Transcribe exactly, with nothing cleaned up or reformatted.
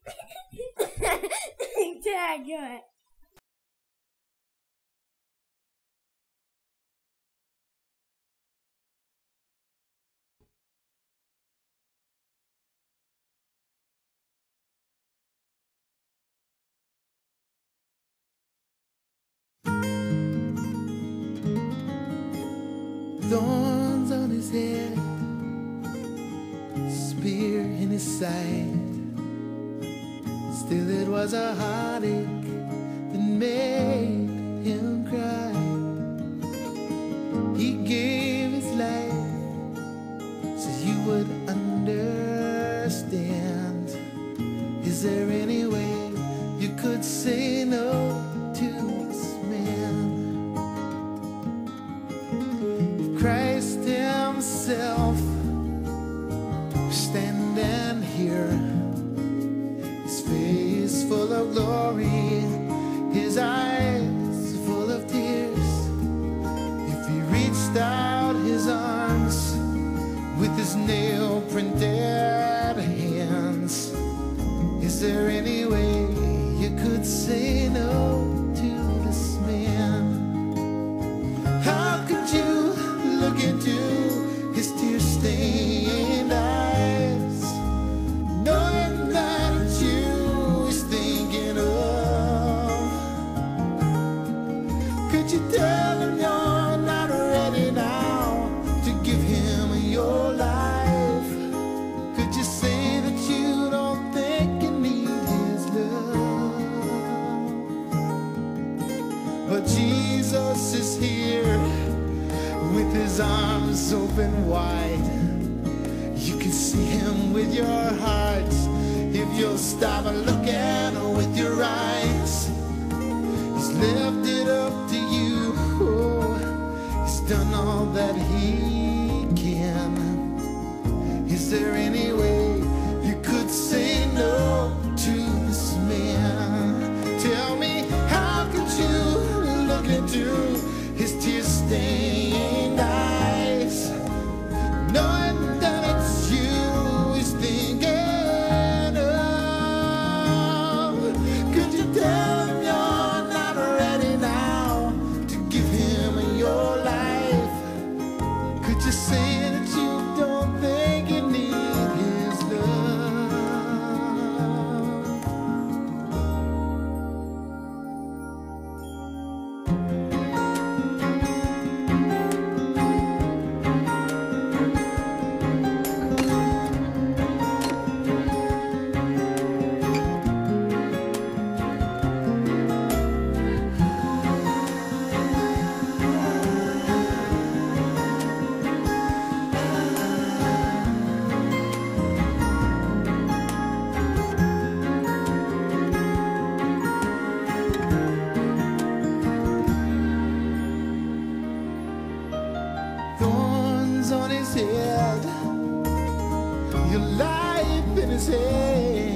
Yeah, good. Thorns on his head, spear in his side. Still it was a heartache that made him cry. He gave his life so you would understand. Is there any way you could say no to this man? Christ himself standing here, his face full of glory, his eyes full of tears. If he reached out his arms with his nail-printed hands, is there any way you could say no to this man? How could you look into his tear-stained eyes, knowing that it's you he's thinking of? Could you tell him you're not ready now to give him your life? Could you say that you don't think you need his love? But Jesus is here with his arms open wide. You can see him with your heart if you'll stop and look at him with your eyes. He's left it up to you. Oh, he's done all that he can. Is there any way you could say no to this man? Tell me, how could you look into his tear-stained eyes, knowing that it's you he's thinking of? Could you tell him you're not ready now to give him your life? Could you say that you don't think you need his love? Thorns on his head, your life in his hand.